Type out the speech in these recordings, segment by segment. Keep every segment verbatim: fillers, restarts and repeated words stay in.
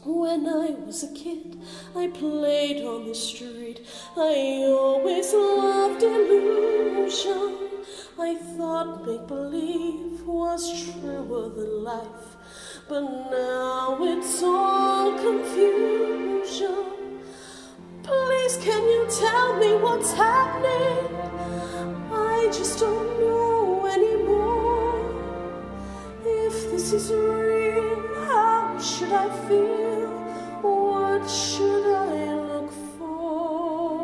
When I was a kid, I played on the street. I always loved illusion. I thought make-believe was truer than life, but now it's all confusion. Please, can you tell me what's happening? I just don't know anymore. If this is real, how should I feel? What should I look for?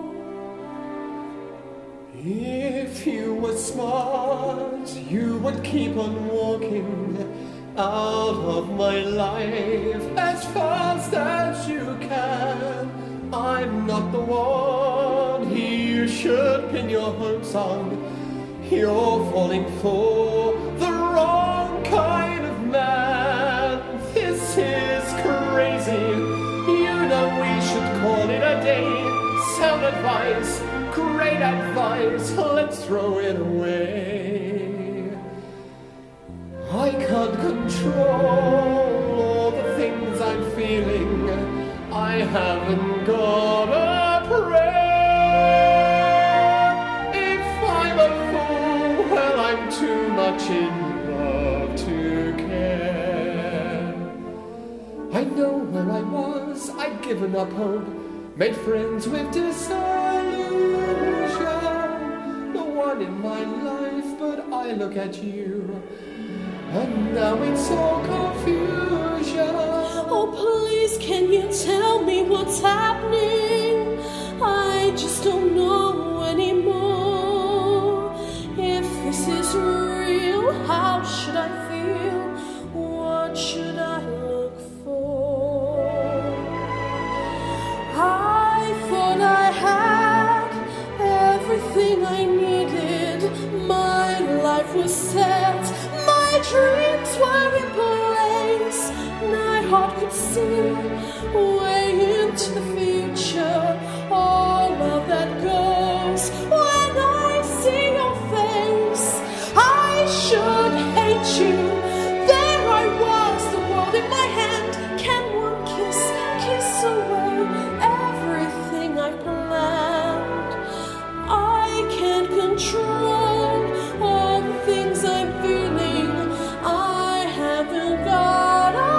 If you were smart, you would keep on walking out of my life as fast as you can. I'm not the one you should pin your hopes on. You're falling for the wrong kind of man. This is crazy. You know we should call it a day. Sound advice, great advice. Let's throw it away. I can't control all the things I'm feeling. I haven't got a prayer. If I'm a fool, well, I'm too much in love to care. I know where I was, I'd given up hope, made friends with disillusion. The one in my life, but I look at you, and now it's all confusion. Oh, please, can you tell me what's happening? I just don't know anymore. If this is real, how should I feel? What should I look for? I thought I had everything I needed. My life was set, my dreams were in place. My heart could see way into the future. All of that goes when I see your face. I should hate you. There I was, the world in my hand. Can one kiss, kiss away everything I planned? I can't control all the things I'm feeling. I haven't got a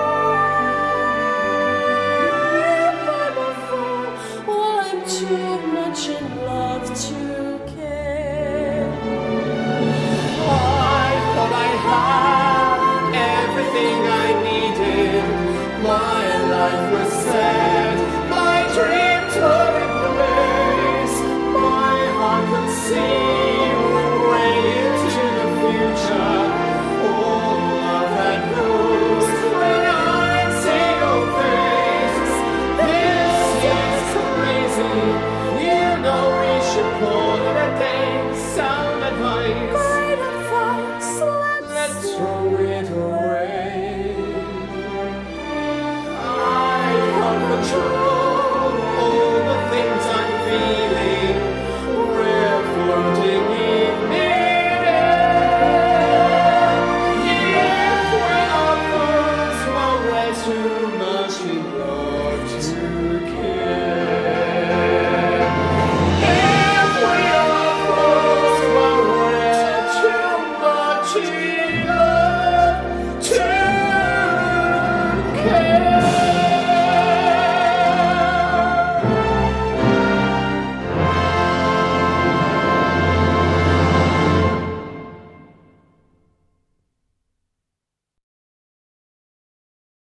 too much in love to care. I thought I had everything I needed. My life was set, my dreams were in place. My heart could see way into the future. All of that goes when I see your face. This is crazy. You know we should call it a day. Sound advice, Great advice, let's, let's throw it away. I can't control